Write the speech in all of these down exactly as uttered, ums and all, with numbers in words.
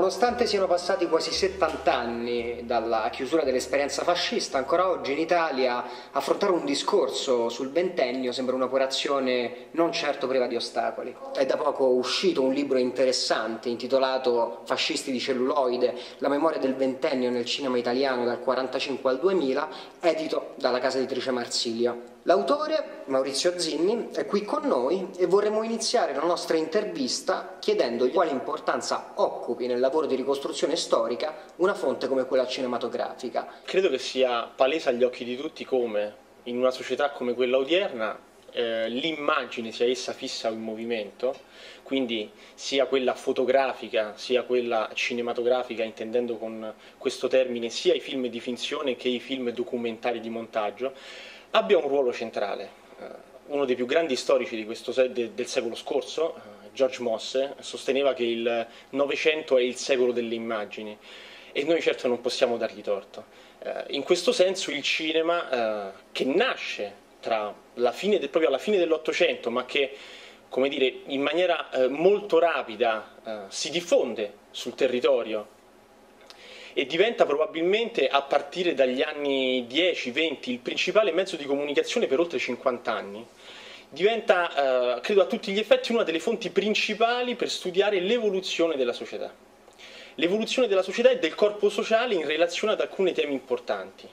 Nonostante siano passati quasi settanta anni dalla chiusura dell'esperienza fascista, ancora oggi in Italia affrontare un discorso sul ventennio sembra un'operazione non certo priva di ostacoli. È da poco uscito un libro interessante intitolato Fascisti di celluloide, la memoria del ventennio nel cinema italiano dal quarantacinque al duemila, edito dalla casa editrice Marsilio. L'autore, Maurizio Zinni, è qui con noi e vorremmo iniziare la nostra intervista chiedendogli quale importanza occupi nel lavoro di ricostruzione storica una fonte come quella cinematografica. Credo che sia palese agli occhi di tutti come, in una società come quella odierna, eh, l'immagine, sia essa fissa o in movimento, quindi sia quella fotografica, sia quella cinematografica, intendendo con questo termine sia i film di finzione che i film documentari di montaggio, abbia un ruolo centrale. Uno dei più grandi storici di questo se- de- del secolo scorso, George Mosse, sosteneva che il Novecento è il secolo delle immagini e noi certo non possiamo dargli torto. In questo senso il cinema, che nasce tra la fine de- proprio alla fine dell'Ottocento, ma che, come dire, in maniera molto rapida si diffonde sul territorio e diventa probabilmente a partire dagli anni dieci venti il principale mezzo di comunicazione per oltre cinquanta anni, diventa, eh, credo a tutti gli effetti, una delle fonti principali per studiare l'evoluzione della società. L'evoluzione della società e del corpo sociale in relazione ad alcuni temi importanti.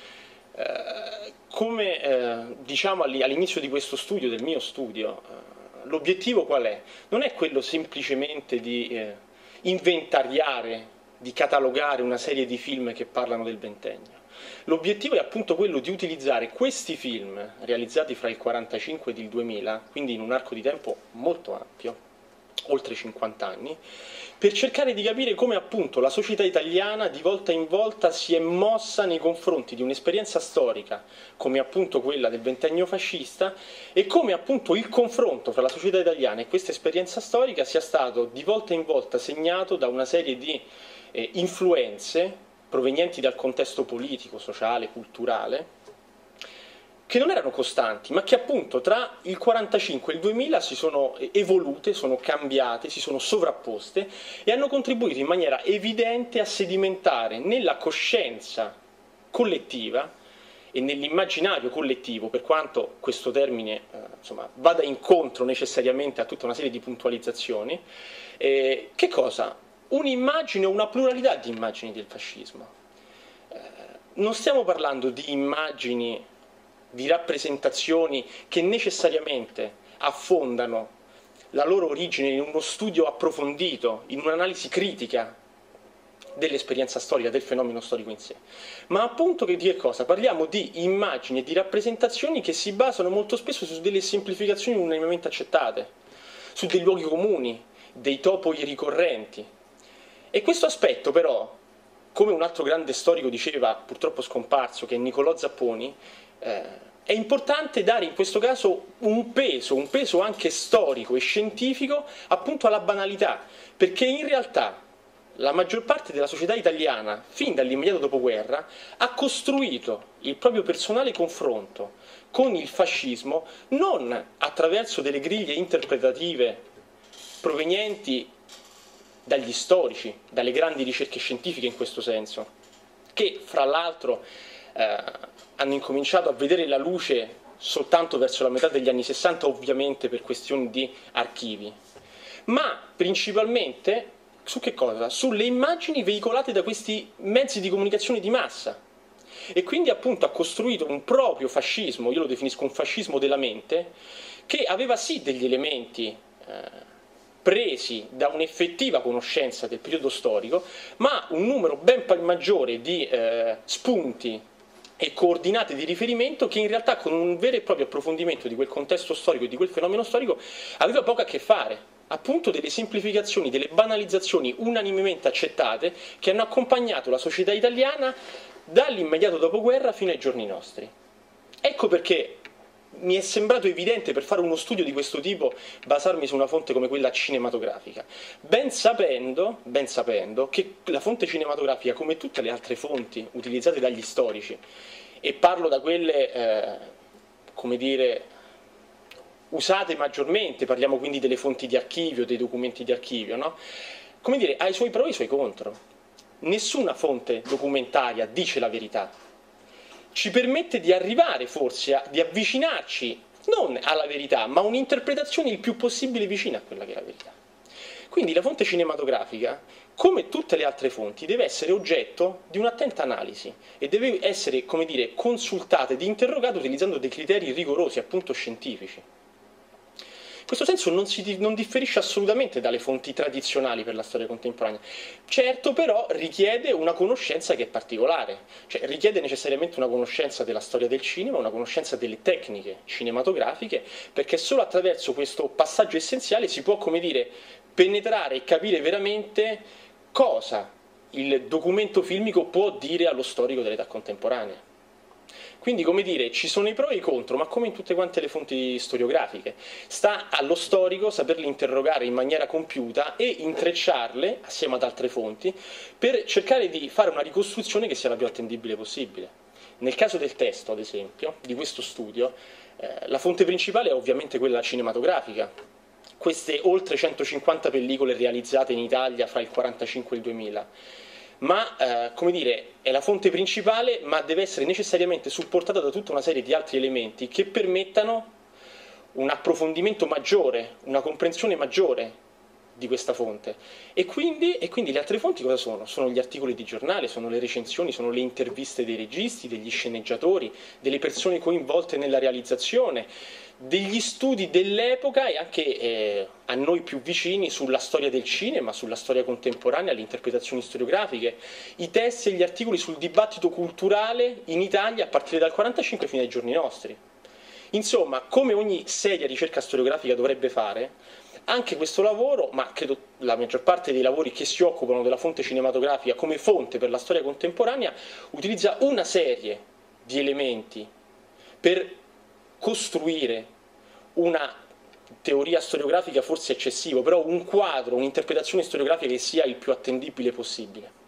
Eh, come eh, diciamo all'inizio di questo studio, del mio studio, eh, l'obiettivo qual è? Non è quello semplicemente di eh, inventariare, di catalogare una serie di film che parlano del ventennio. L'obiettivo è appunto quello di utilizzare questi film realizzati fra il quarantacinque ed il duemila, quindi in un arco di tempo molto ampio, oltre cinquanta anni, per cercare di capire come appunto la società italiana di volta in volta si è mossa nei confronti di un'esperienza storica come appunto quella del ventennio fascista e come appunto il confronto fra la società italiana e questa esperienza storica sia stato di volta in volta segnato da una serie di eh, influenze provenienti dal contesto politico, sociale, culturale, che non erano costanti, ma che appunto tra il quarantacinque e il duemila si sono evolute, sono cambiate, si sono sovrapposte e hanno contribuito in maniera evidente a sedimentare nella coscienza collettiva e nell'immaginario collettivo, per quanto questo termine eh, insomma, vada incontro necessariamente a tutta una serie di puntualizzazioni, eh, che cosa? Un'immagine o una pluralità di immagini del fascismo. Eh, non stiamo parlando di immagini, di rappresentazioni che necessariamente affondano la loro origine in uno studio approfondito, in un'analisi critica dell'esperienza storica, del fenomeno storico in sé, ma appunto che di che cosa? Parliamo di immagini e di rappresentazioni che si basano molto spesso su delle semplificazioni unanimemente accettate, su dei luoghi comuni, dei topoi ricorrenti. E questo aspetto però, come un altro grande storico diceva, purtroppo scomparso, che è Niccolò Zapponi, eh, è importante dare in questo caso un peso, un peso anche storico e scientifico appunto alla banalità, perché in realtà la maggior parte della società italiana, fin dall'immediato dopoguerra, ha costruito il proprio personale confronto con il fascismo non attraverso delle griglie interpretative provenienti dagli storici, dalle grandi ricerche scientifiche in questo senso, che fra l'altro eh, hanno incominciato a vedere la luce soltanto verso la metà degli anni sessanta, ovviamente per questioni di archivi, ma principalmente su che cosa? Sulle immagini veicolate da questi mezzi di comunicazione di massa. E quindi appunto ha costruito un proprio fascismo, io lo definisco un fascismo della mente, che aveva sì degli elementi eh, presi da un'effettiva conoscenza del periodo storico, ma un numero ben maggiore di eh, spunti e coordinate di riferimento che in realtà con un vero e proprio approfondimento di quel contesto storico e di quel fenomeno storico aveva poco a che fare. Appunto delle semplificazioni, delle banalizzazioni unanimemente accettate che hanno accompagnato la società italiana dall'immediato dopoguerra fino ai giorni nostri. Ecco perché mi è sembrato evidente, per fare uno studio di questo tipo, basarmi su una fonte come quella cinematografica, ben sapendo, ben sapendo che la fonte cinematografica, come tutte le altre fonti utilizzate dagli storici, e parlo da quelle, eh, come dire, usate maggiormente, parliamo quindi delle fonti di archivio, dei documenti di archivio, no? come dire, ha i suoi pro e i suoi contro. Nessuna fonte documentaria dice la verità. Ci permette di arrivare forse, a, di avvicinarci non alla verità, ma a un'interpretazione il più possibile vicina a quella che è la verità. Quindi la fonte cinematografica, come tutte le altre fonti, deve essere oggetto di un'attenta analisi e deve essere, come dire, consultata ed interrogata utilizzando dei criteri rigorosi, appunto scientifici. In questo senso non, si, non differisce assolutamente dalle fonti tradizionali per la storia contemporanea. Certo però richiede una conoscenza che è particolare, cioè richiede necessariamente una conoscenza della storia del cinema, una conoscenza delle tecniche cinematografiche, perché solo attraverso questo passaggio essenziale si può, come dire, penetrare e capire veramente cosa il documento filmico può dire allo storico dell'età contemporanea. Quindi, come dire, ci sono i pro e i contro, ma come in tutte quante le fonti storiografiche. Sta allo storico saperle interrogare in maniera compiuta e intrecciarle, assieme ad altre fonti, per cercare di fare una ricostruzione che sia la più attendibile possibile. Nel caso del testo, ad esempio, di questo studio, eh, la fonte principale è ovviamente quella cinematografica. Queste oltre centocinquanta pellicole realizzate in Italia fra il quarantacinque e il duemila. Ma, eh, come dire, è la fonte principale, ma deve essere necessariamente supportata da tutta una serie di altri elementi che permettano un approfondimento maggiore, una comprensione maggiore di questa fonte. E quindi, e quindi le altre fonti cosa sono? Sono gli articoli di giornale, sono le recensioni, sono le interviste dei registi, degli sceneggiatori, delle persone coinvolte nella realizzazione, degli studi dell'epoca e anche eh, a noi più vicini sulla storia del cinema, sulla storia contemporanea, le interpretazioni storiografiche, i testi e gli articoli sul dibattito culturale in Italia a partire dal quarantacinque fino ai giorni nostri. Insomma, come ogni seria ricerca storiografica dovrebbe fare, anche questo lavoro, ma credo la maggior parte dei lavori che si occupano della fonte cinematografica come fonte per la storia contemporanea, utilizza una serie di elementi per costruire una teoria storiografica forse eccessiva, però un quadro, un'interpretazione storiografica che sia il più attendibile possibile.